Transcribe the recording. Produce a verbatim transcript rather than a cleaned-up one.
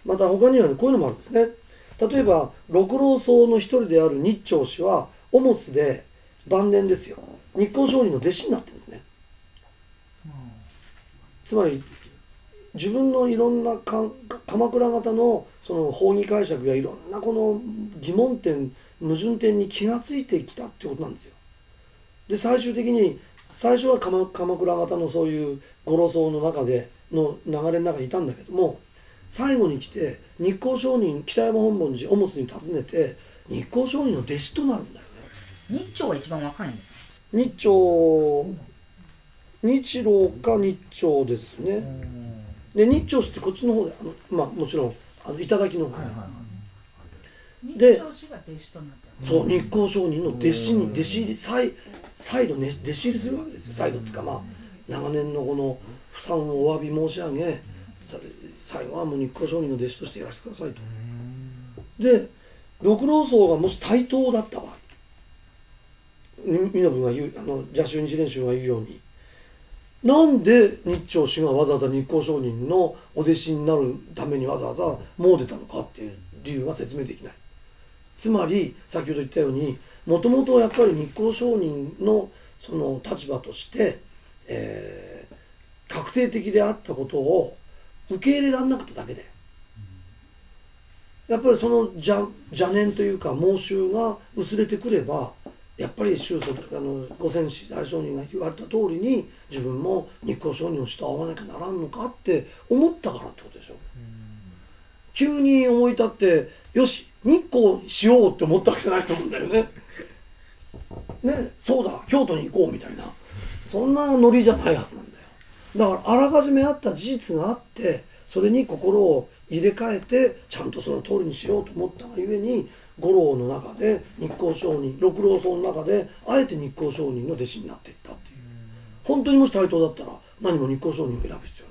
また他には、ね、こういうのもあるんですね。例えば六老僧の一人である日朝氏はオモスで晩年ですよ、日光上人の弟子になってるんですね。つまり自分のいろんなか鎌倉方のその法義解釈やいろんなこの疑問点矛盾点に気がついてきたってことなんですよ。で最終的に最初は 鎌, 鎌倉方のそういう五老僧の中での流れの中にいたんだけども、最後に来て日光上人北山本門寺オモスに訪ねて日光上人の弟子となるんだよね。 日朝が一番若いんですか？ 日朝日老か日朝ですね。で日朝氏ってこっちの方であの、まあ、もちろんあの頂の方で、でそう日光上人の弟子に弟子入り再再度、ね、弟子入りするわけですよ。再度っていうかまあ長年のこの負産をお詫び申し上げ、最後はもう日光上人の弟子としてやらせてくださいと。で六老僧がもし対等だった場合、身延が言うあの邪宗日蓮宗が言うように、なんで日朝氏がわざわざ日光上人のお弟子になるためにわざわざ詣でたのかっていう理由は説明できない。つまり先ほど言ったようにもともとやっぱり日光上人のその立場として、えー、確定的であったことを受け入れられなかっただけで、やっぱりその邪邪念というか妄執が薄れてくれば、やっぱり宗祖あの五泉子大上人が言われた通りに自分も日光上人を慕わなきゃならんのかって思ったからってことでしょ。急に思い立ってよし日光しようって思ったわけじゃないと思うんだよね。ね、そうだ京都に行こうみたいなそんなノリじゃないはずなんだよ。だからあらかじめあった事実があって、それに心を入れ替えてちゃんとその通りにしようと思ったがゆえに、五老の中で日光上人、六老僧の中であえて日光上人の弟子になっていったっていう。本当にもし対等だったら何も日光上人を選ぶ必要